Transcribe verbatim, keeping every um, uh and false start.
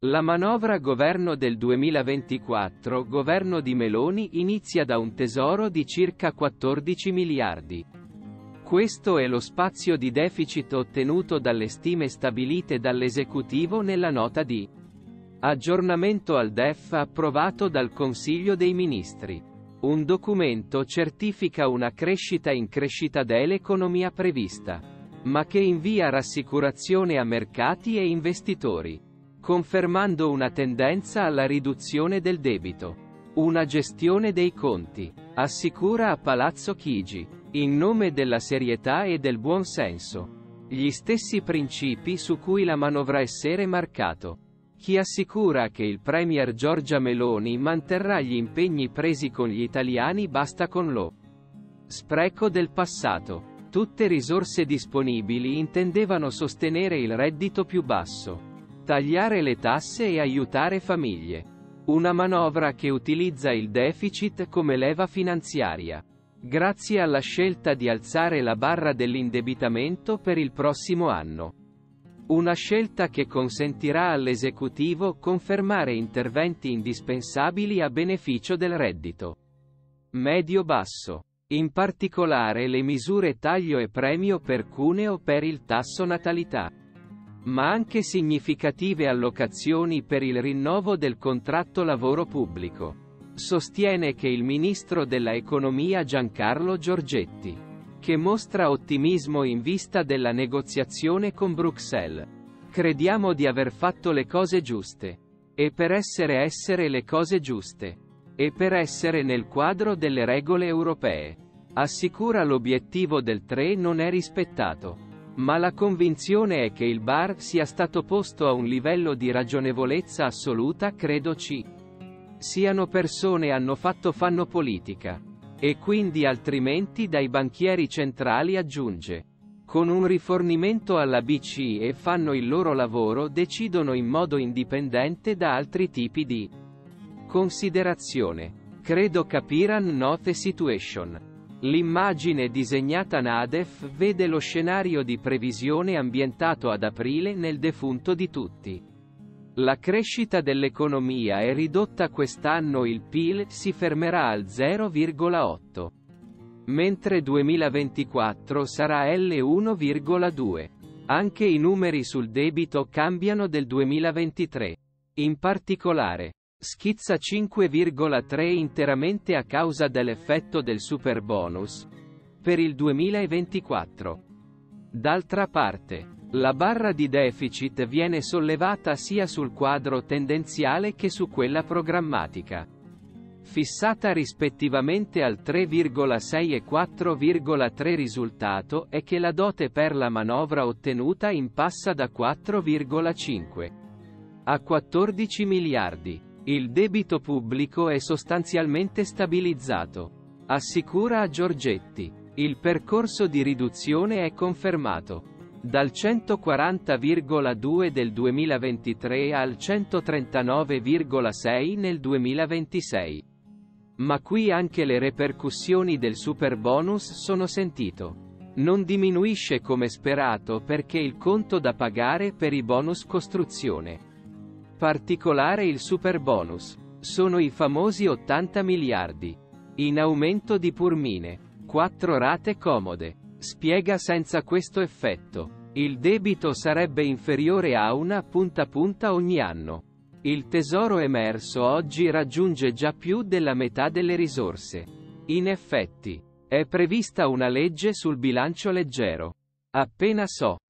La manovra governo del duemilaventiquattro, governo di Meloni, inizia da un tesoro di circa quattordici miliardi. Questo è lo spazio di deficit ottenuto dalle stime stabilite dall'esecutivo nella nota di aggiornamento al D E F approvato dal Consiglio dei Ministri. Un documento certifica una crescita in crescita dell'economia prevista, ma che invia rassicurazione a mercati e investitori, confermando una tendenza alla riduzione del debito. Una gestione dei conti, assicura a Palazzo Chigi, in nome della serietà e del buon senso. Gli stessi principi su cui la manovra essere marcato. Chi assicura che il Premier Giorgia Meloni manterrà gli impegni presi con gli italiani basta con lo spreco del passato. Tutte risorse disponibili intendevano sostenere il reddito più basso, tagliare le tasse e aiutare famiglie. Una manovra che utilizza il deficit come leva finanziaria, grazie alla scelta di alzare la barra dell'indebitamento per il prossimo anno. Una scelta che consentirà all'esecutivo confermare interventi indispensabili a beneficio del reddito medio-basso. In particolare le misure taglio e premio per cuneo per il tasso natalità, ma anche significative allocazioni per il rinnovo del contratto lavoro pubblico. Sostiene che il ministro della Economia Giancarlo Giorgetti, che mostra ottimismo in vista della negoziazione con Bruxelles. Crediamo di aver fatto le cose giuste. E per essere essere le cose giuste. E per essere nel quadro delle regole europee. Assicura l'obiettivo del tre non è rispettato. Ma la convinzione è che il B A R sia stato posto a un livello di ragionevolezza assoluta, credo ci siano persone hanno fatto fanno politica. E quindi altrimenti dai banchieri centrali aggiunge. Con un rifornimento alla B C E fanno il loro lavoro, decidono in modo indipendente da altri tipi di considerazione. Credo capiran not the situation. L'immagine disegnata Nadef vede lo scenario di previsione ambientato ad aprile nel defunto di tutti. La crescita dell'economia è ridotta quest'anno, il P I L si fermerà al zero virgola otto. Mentre duemilaventiquattro sarà l'uno virgola due. Anche i numeri sul debito cambiano del duemilaventitré. In particolare, schizza cinque virgola tre interamente a causa dell'effetto del superbonus per il duemilaventiquattro. D'altra parte, la barra di deficit viene sollevata sia sul quadro tendenziale che su quella programmatica, fissata rispettivamente al tre virgola sei e quattro virgola tre. Risultato è che la dote per la manovra ottenuta impassa da quattro virgola cinque a quattordici miliardi. Il debito pubblico è sostanzialmente stabilizzato. Assicura a Giorgetti. Il percorso di riduzione è confermato. Dal centoquaranta virgola due del duemilaventitré al centotrentanove virgola sei nel duemilaventisei. Ma qui anche le ripercussioni del superbonus sono sentito. Non diminuisce come sperato perché il conto da pagare per i bonus costruzione. Particolare il superbonus. Sono i famosi ottanta miliardi. In aumento di purmine. quattro rate comode. Spiega senza questo effetto. Il debito sarebbe inferiore a una punta punta ogni anno. Il tesoro emerso oggi raggiunge già più della metà delle risorse. In effetti, è prevista una legge sul bilancio leggero. Appena so.